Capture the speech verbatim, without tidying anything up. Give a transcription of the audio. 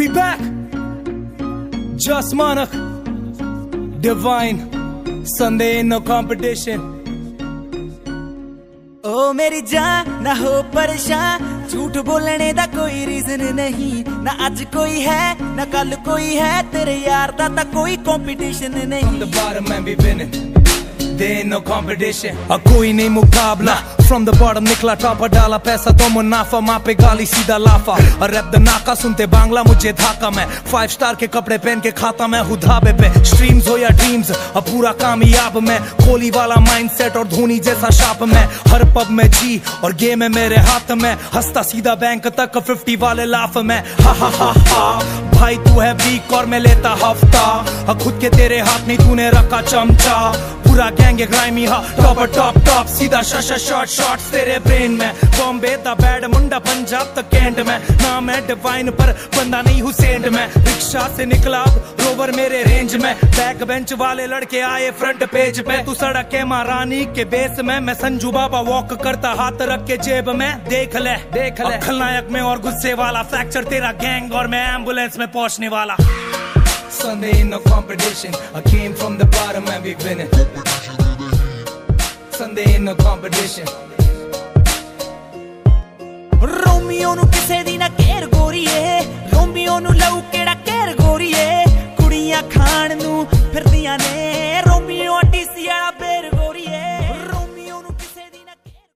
back. Just Manak, Divine, Sunday in no competition. ओ मेरी जान ना हो परेशान, झूठ बोलने दा कोई रीजन नहीं, ना आज कोई है ना कल कोई है, तेरे यार दा ता कोई कंपटीशन नहीं। From the bottom and we winning, there ain't no competition. और कोई नहीं मुकाबला, from the bottom निकला टॉपर, डाला पैसा तो मुनाफा, माँ पे गाली सीधा लाफा। और रैप द नाका सुनते बांग्ला मुझे धाका, मैं फाइव स्टार के कपड़े पहन के खाता मैं हूँ ढाबे पे। स्ट्रीम्स हो या ड्रीम्स, अब पूरा कामयाब मैं, कोहली वाला माइंडसेट और धोनी जैसा शाप मैं। हर पब में जी और गेम है मेरे हाथ में, हंसता सीधा बैंक तक फिफ्टी वाले लाफ में। हा हा हा हा भाई तू है वीक और मैं लेता हफ्ता, खुद के तेरे हाथ नहीं तूने रखा चमचा। पूरा गैंग ग्राइमी हा टॉप टॉप टॉप, सीधा शॉट शॉट शॉट्स तेरे ब्रेन में। बॉम्बे दा बैड मुंडा पंजाब तक कैंट में, नाम है डिवाइन पर बंदा नहीं हुसैन में। रिक्शा से निकला रोवर मेरे रेंज में, बैक बेंच वाले लड़के आए फ्रंट पेज पे। तू सड़क के महारानी के बेस में, मैं संजू बाबा वॉक करता हाथ रख के जेब में। देख ले देख ले खलनायक में और गुस्से वाला, फ्रैक्चर तेरा गैंग और मैं एम्बुलेंस में पहुंचने वाला। Sunday in no competition, I came from the bottom and we winning. Sunday in no competition. Romeo नु किसे दी ना केर गो